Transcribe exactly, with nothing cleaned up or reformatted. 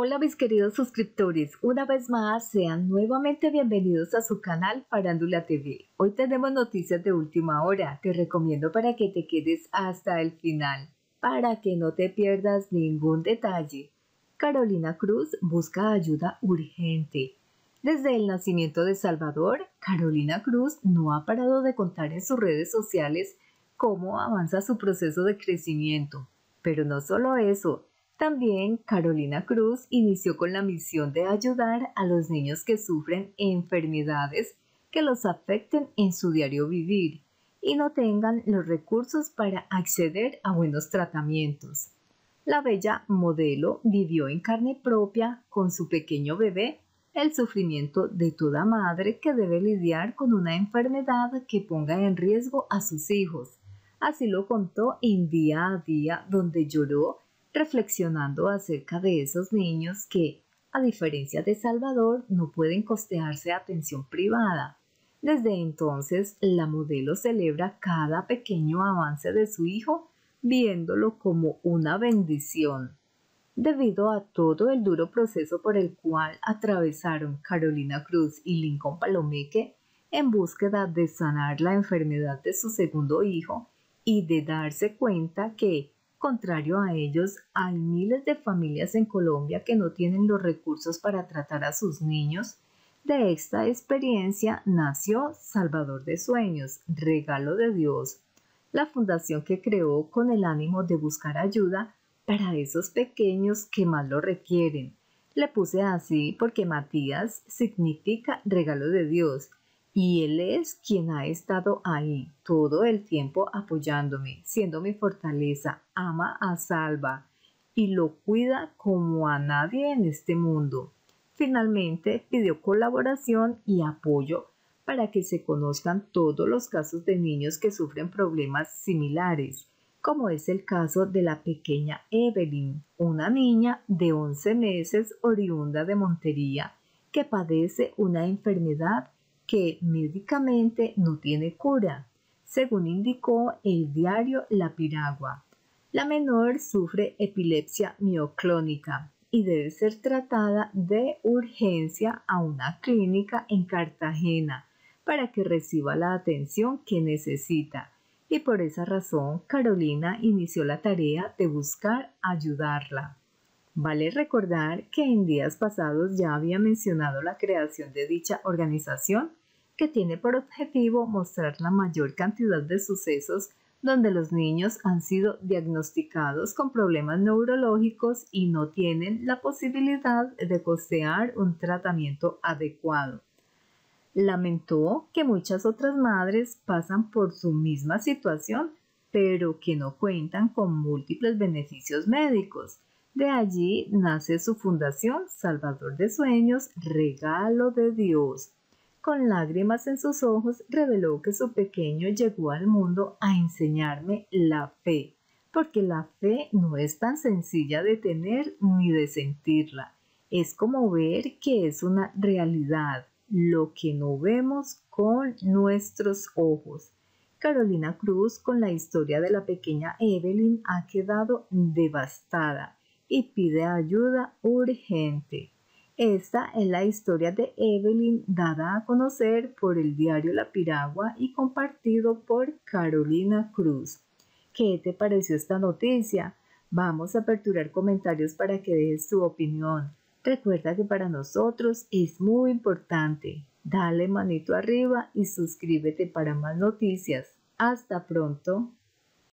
Hola mis queridos suscriptores, una vez más sean nuevamente bienvenidos a su canal Farándula T V. Hoy tenemos noticias de última hora, te recomiendo para que te quedes hasta el final, para que no te pierdas ningún detalle. Carolina Cruz busca ayuda urgente. Desde el nacimiento de Salvador, Carolina Cruz no ha parado de contar en sus redes sociales cómo avanza su proceso de crecimiento. Pero no solo eso, también Carolina Cruz inició con la misión de ayudar a los niños que sufren enfermedades que los afecten en su diario vivir y no tengan los recursos para acceder a buenos tratamientos. La bella modelo vivió en carne propia con su pequeño bebé el sufrimiento de toda madre que debe lidiar con una enfermedad que ponga en riesgo a sus hijos. Así lo contó en Día a Día, donde lloró reflexionando acerca de esos niños que, a diferencia de Salvador, no pueden costearse atención privada. Desde entonces, la modelo celebra cada pequeño avance de su hijo, viéndolo como una bendición. Debido a todo el duro proceso por el cual atravesaron Carolina Cruz y Lincoln Palomeque en búsqueda de sanar la enfermedad de su segundo hijo y de darse cuenta que, contrario a ellos, hay miles de familias en Colombia que no tienen los recursos para tratar a sus niños. De esta experiencia nació Salvador de Sueños, Regalo de Dios, la fundación que creó con el ánimo de buscar ayuda para esos pequeños que más lo requieren. Le puse así porque Matías significa regalo de Dios y él es quien ha estado ahí todo el tiempo apoyándome, siendo mi fortaleza, ama a Salva y lo cuida como a nadie en este mundo. Finalmente pidió colaboración y apoyo para que se conozcan todos los casos de niños que sufren problemas similares, como es el caso de la pequeña Evelyn, una niña de once meses oriunda de Montería que padece una enfermedad que médicamente no tiene cura, según indicó el diario La Piragua. La menor sufre epilepsia mioclónica y debe ser tratada de urgencia a una clínica en Cartagena para que reciba la atención que necesita. Y por esa razón Carolina inició la tarea de buscar ayudarla. Vale recordar que en días pasados ya había mencionado la creación de dicha organización que tiene por objetivo mostrar la mayor cantidad de sucesos donde los niños han sido diagnosticados con problemas neurológicos y no tienen la posibilidad de costear un tratamiento adecuado. Lamentó que muchas otras madres pasan por su misma situación, pero que no cuentan con múltiples beneficios médicos. De allí nace su fundación Salvador de Sueños, Regalo de Dios. Con lágrimas en sus ojos reveló que su pequeño llegó al mundo a enseñarme la fe, porque la fe no es tan sencilla de tener ni de sentirla. Es como ver que es una realidad, lo que no vemos con nuestros ojos. Carolina Cruz, con la historia de la pequeña Evelyn, ha quedado devastada y pide ayuda urgente. Esta es la historia de Evelyn dada a conocer por el diario La Piragua y compartido por Carolina Cruz. ¿Qué te pareció esta noticia? Vamos a aperturar comentarios para que dejes tu opinión. Recuerda que para nosotros es muy importante. Dale manito arriba y suscríbete para más noticias. Hasta pronto.